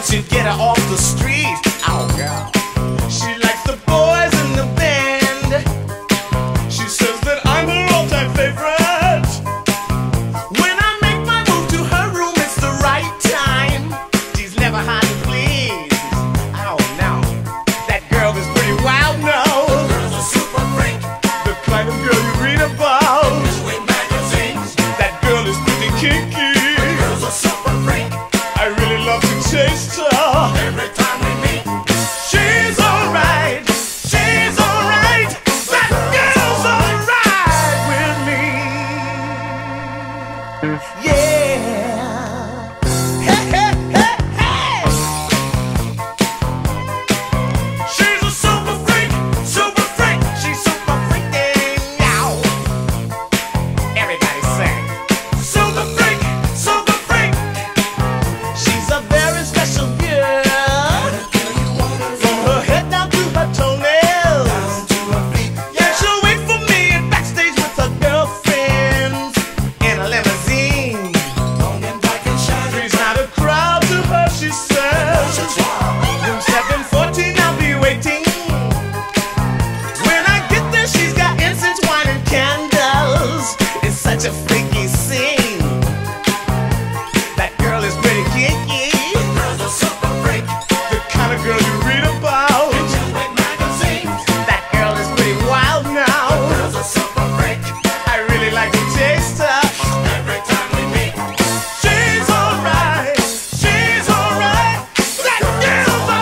to get her off the street. Oh, girl. She likes the boys in the band. She says that I'm her all-time favorite. When I make my move to her room, it's the right time. She's never hard to please. Oh, no. That girl is pretty wild, no. The girl's a super freak. The kind of girl you read about. Newsweek magazines. That girl is pretty kinky. The girl's a super freak. I really love to taste her. Every time we meet, She's alright. She's alright. That girl's alright with me. Yeah. Hey, hey, hey, hey. She's a super freak. Super freak. She's super freaking out. Everybody sing. Super freak. Super freak. She's a very special girl. From her head down to her toenails. down to her feet. Yeah, she'll wait for me backstage with her girlfriends in a limousine. Long and black and shiny. She's not a crowd to her, she says. She's wild. Room 714, I'll be waiting. When I get there, she's got incense, wine, and candles. It's such a freaky scene. That girl is pretty kinky. The girl's a super freak. The kind of girl you read about. Newsweek magazines. That girl is pretty wild The now. girl's a super freak. I really like to taste her. Every time we meet, She's alright. She's alright. That girl's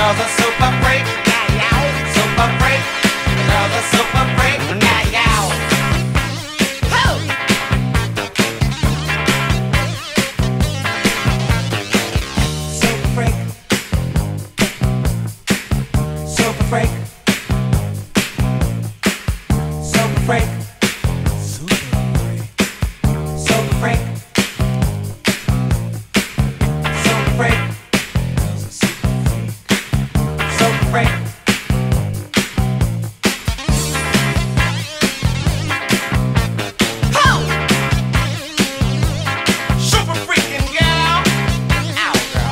girls are super freak. Super freak. The girls are super freak. Super freak. Super freak. Super freak. Super freak. Super freak. Super freaking gal. Ow, girl.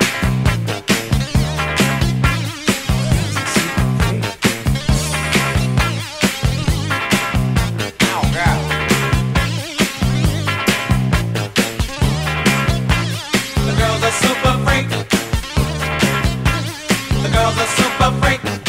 Ow, girl. The girls are super freak. The girls are super freak.